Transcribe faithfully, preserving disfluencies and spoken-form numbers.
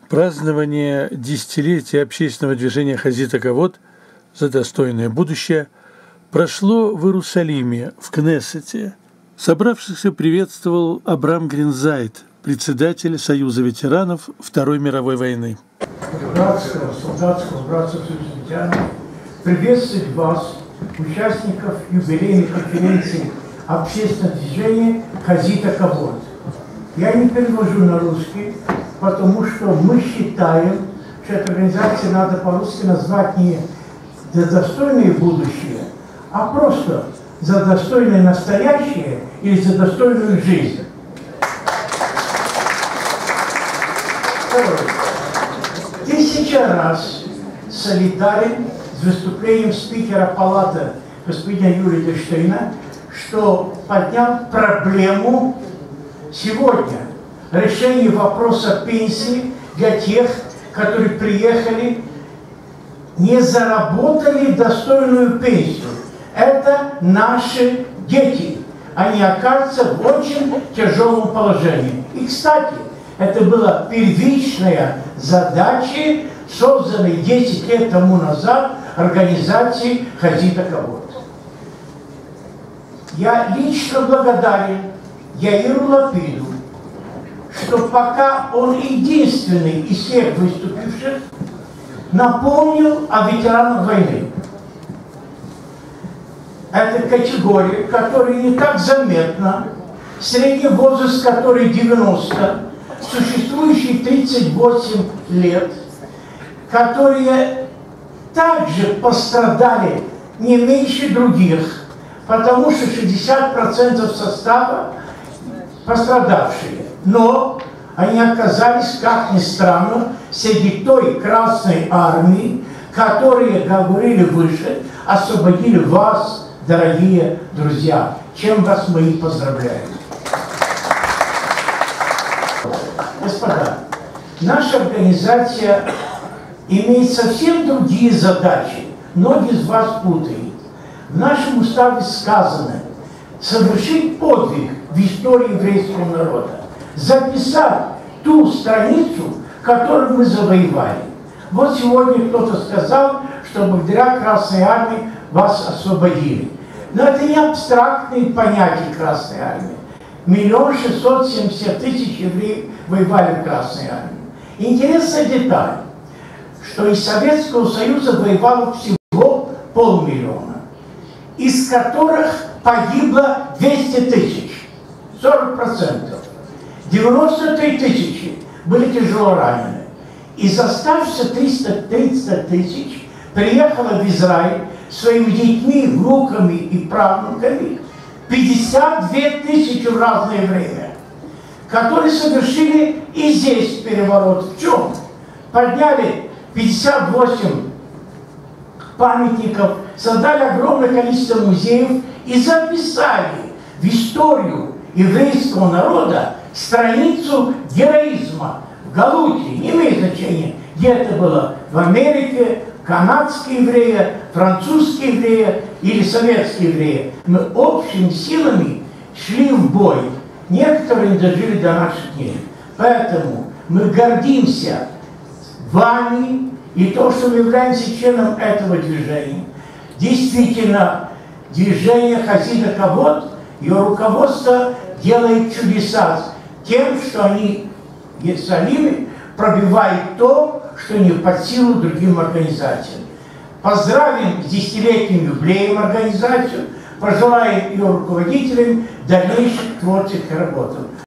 Празднование десятилетия общественного движения «Хазита Кавод» за достойное будущее прошло в Иерусалиме, в Кнессете. Собравшихся приветствовал Абрам Гринзайд, председатель Союза ветеранов Второй мировой войны. Братского, солдатского, братского ветеранов, приветствовать вас, участников юбилейной конференции общественного движения «Хазита Кавод». Я не перевожу на русский, потому что мы считаем, что эту организацию надо по-русски назвать не «За достойное будущее», а просто «За достойное настоящее» или «За достойную жизнь». Второе. Тысяча раз солидарен с выступлением спикера палаты господина Юрия Эдельштейна, что поднял проблему сегодня решение вопроса пенсии для тех, которые приехали, не заработали достойную пенсию. Это наши дети. Они окажутся в очень тяжелом положении. И, кстати, это была первичная задача, созданной десять лет тому назад организации «Хазита Кавод». Я лично благодарен Яиру Лапиду, что пока он единственный из всех выступивших напомнил о ветеранах войны. Это категория, которая не так заметна, средний возраст которой девяносто, существующий тридцать восемь лет, которые также пострадали не меньше других, потому что шестьдесят процентов состава пострадавшие. Но они оказались, как ни странно, среди той Красной Армии, которые, говорили выше, освободили вас, дорогие друзья, чем вас мы и поздравляем. Господа, наша организация имеет совсем другие задачи. Многие из вас путают. В нашем уставе сказано совершить подвиг в истории еврейского народа, записать ту страницу, которую мы завоевали. Вот сегодня кто-то сказал, что благодаря Красной Армии вас освободили. Но это не абстрактные понятия Красной Армии. Миллион шестьсот семьдесят тысяч евреев воевали в Красной Армии. Интересная деталь, что из Советского Союза воевало всего полмиллиона, из которых погибло двести тысяч, сорок процентов. девяносто три тысячи были тяжело ранены. Из оставшихся триста тридцать тысяч приехало в Израиль своими детьми, внуками и правнуками пятьдесят две тысячи в разное время, которые совершили и здесь переворот. В чем? Подняли пятьдесят восемь памятников, создали огромное количество музеев и записали в историю еврейского народа страницу героизма. В Галуте, не имеет значения, где это было, в Америке, канадские евреи, французские евреи или советские евреи. Мы общими силами шли в бой. Некоторые не дожили до наших дней. Поэтому мы гордимся вами и то, что мы являемся членом этого движения. Действительно, движение «Хазита Кавод», ее руководство делает чудеса тем, что они в Иерусалиме пробивают то, что не под силу другим организациям. Поздравим с десятилетним юбилеем организацию, пожелаем ее руководителям дальнейших творческих работ.